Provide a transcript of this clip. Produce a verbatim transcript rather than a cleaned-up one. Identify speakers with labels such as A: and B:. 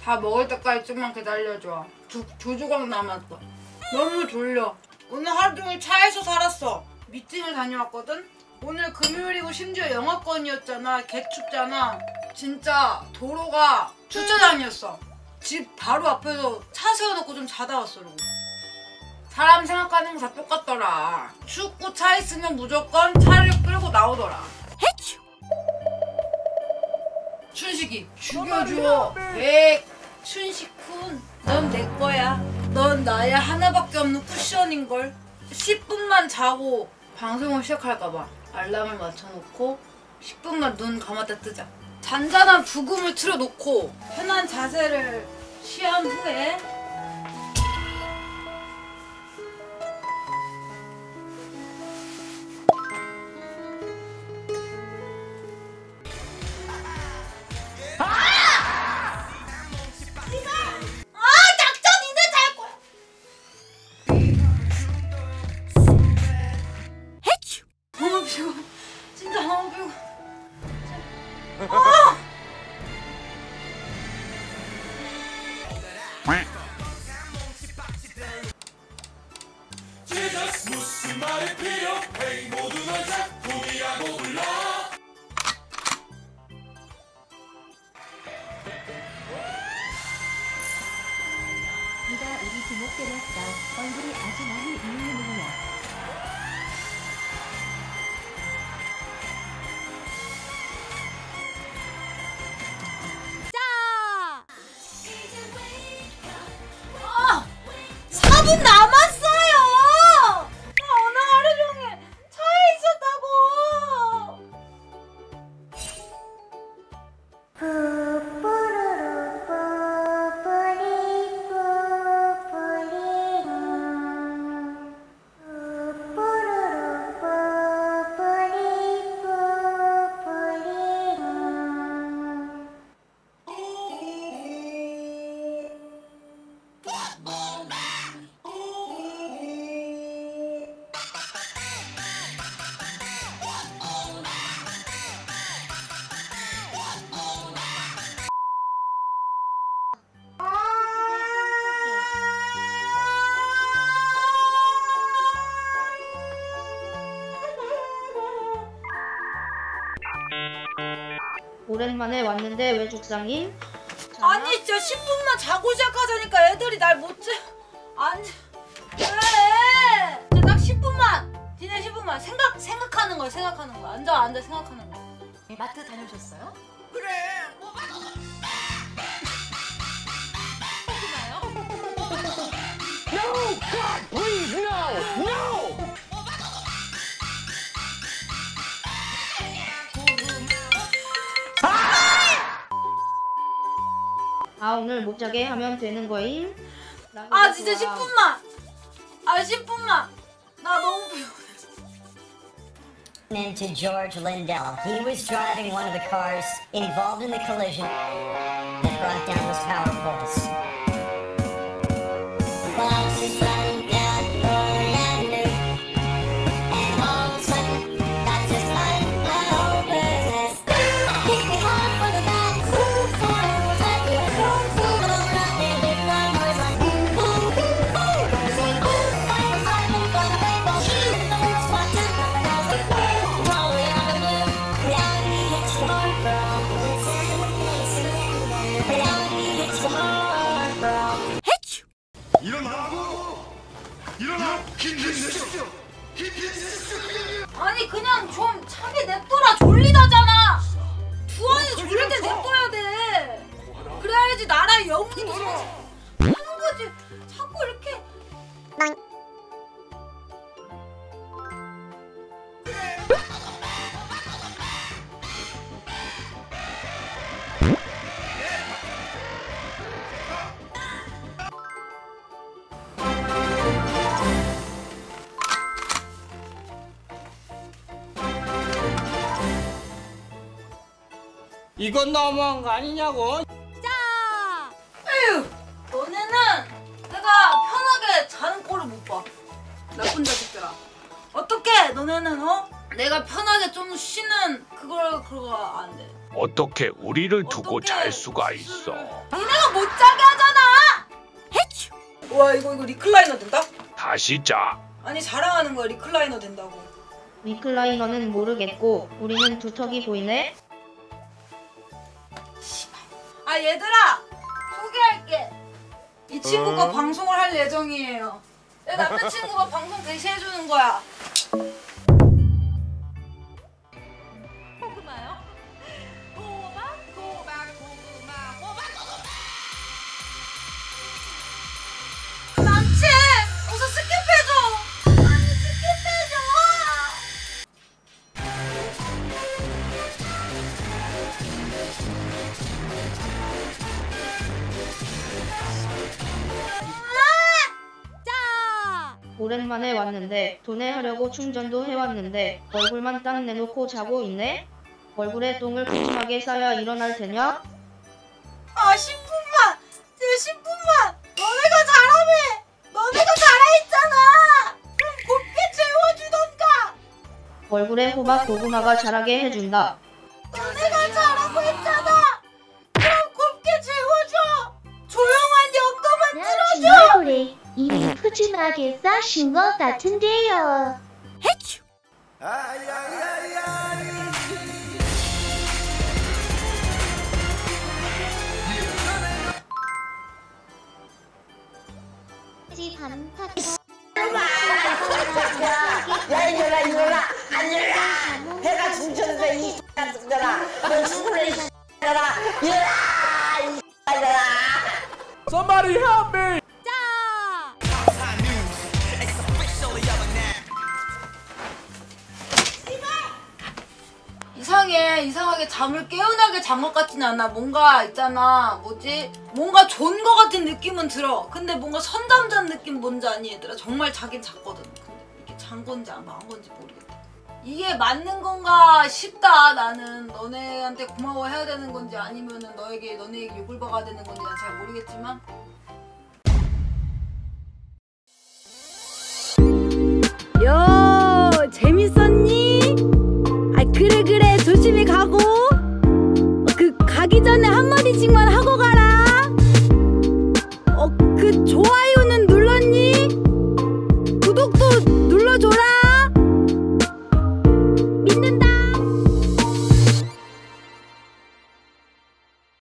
A: 다 먹을 때까지 좀만 기다려줘. 두, 두 조각 남았어. 너무 졸려. 오늘 하루 종일 차에서 살았어. 미팅을 다녀왔거든? 오늘 금요일이고 심지어 영하권이었잖아. 개춥잖아. 진짜 도로가 주차장이었어. 집 바로 앞에서 차 세워놓고 좀 자다 왔어. 그러고. 사람 생각하는 거 다 똑같더라. 춥고 차 있으면 무조건 차를 끌고 나오더라. 춘식이 죽여줘. 백 춘식군 넌 내 거야. 넌 나의 하나밖에 없는 쿠션인걸. 십 분만 자고 방송을 시작할까봐 알람을 맞춰놓고 십 분만 눈 감았다 뜨자. 잔잔한 부금을 틀어놓고 편한 자세를 취한 후에 진짜 너무 피고. 아!
B: 무슨 말이 필요해 모두 널 작품이라고 불러.
C: 네가 우리 부모 때렸어. 얼굴이 아주 많이 이용해놓으야.
A: 사 분 남았어요! 나 오늘 하루 종일 차에 있었다고!
D: 오랜만에 왔는데 왜 죽상임?
A: 아니 진짜 십 분만 자고 시작하자니까 애들이 날 못 자. 안 자. 왜? 진짜 딱 십 분만. 니네 십 분만 생각 생각하는 거야. 생각하는 거야. 앉아 앉아 생각하는 거야.
E: 마트 다녀오셨어요?
A: 그래. 뭐
B: No, God, please, no, no.
D: 아 오늘 못 자게 하면 되는 거임?
A: 아 진짜 십 분만. 아 십 분만. 나 너무 배고파.
F: Into George Lindell. He was driving one of the cars involved in the collision that brought down those power poles. Well, she's running down North Avenue, and all of a sudden, that's just like my whole business. Hit me hard for the back, corner was everywhere. Go around there, big long noise like boom, boom, boom, boom. I was driving for the baseball, and the girls watching, and the girls like, whoa. Rolling on the blue, reality hits the mark, bro. Reality hits the mark, bro.
B: 일어나고 일어나 힘내십시오. 힘내십시오.
A: 아니 그냥 좀 차게 냅둬라. 졸리다잖아. 주환이 졸릴 때 냅둬야 돼. 그래야지 나라의 영웅이 하는 거지. 자꾸 이렇게.
G: 이건 너무한 거 아니냐고.
A: 자! 에휴! 너네는 내가 편하게 자는 꼴을 못 봐. 나쁜 자식들아. 어떻게 너네는 어? 내가 편하게 좀 쉬는 그걸 그거 안 돼.
E: 어떻게 우리를 두고
A: 어떻게
E: 잘 수가 있어?
A: 니네가 못 자게 하잖아. 해치. 와 이거 이거 리클라이너 된다?
E: 다시 자.
A: 아니 자랑하는 거야 리클라이너 된다고.
D: 리클라이너는 모르겠고 우리는 두턱이 보이네.
A: 아 얘들아 소개할게. 이 친구가 방송을 할 예정이에요. 내 남자친구가 방송 대시해주는 거야. 고구마요? 호박? 호박 고구마 호박 고구마. 남친 어서 스킵해줘. 아니 스킵해줘.
D: 오랜만에 왔는데 도내하려고 충전도 해왔는데 얼굴만 딱 내놓고 자고 있네? 얼굴에 똥을 푸짐하게 싸야 일어날 테냐?
A: 아 십 분만! 내 십 분만! 너네가 잘하네! 너네가 잘해있잖아! 그럼 곱게 재워주던가!
D: 얼굴에 호박 고구마가 자라게 해준다.
A: 너네가 잘하고 했잖아! 그럼 곱게 재워줘! 조용한 연금은
C: 나
A: 들어줘!
C: 지금 얼굴에 이미 푸짐하게 싸신 것 같은데요.
G: 야 이년아 이년아 안녕아 배가 중천에서 이 같은 거라 너 죽을래 이 X들아 이년아 이 X들아
B: Somebody help me!
A: 이상해 이상하게 잠을 깨어나게 잔 것 같진 않아. 뭔가 있잖아 뭐지? 뭔가 존 것 같은 느낌은 들어. 근데 뭔가 선잠 잔 느낌 뭔지 아니 얘들아. 정말 자긴 잤거든. 근데 이게 잔 건지 안 한 건지 모르겠다. 이게 맞는 건가 싶다. 나는 너네한테 고마워해야 되는 건지 아니면은 너에게 너네에게 욕을 박아야 되는 건지 난 잘 모르겠지만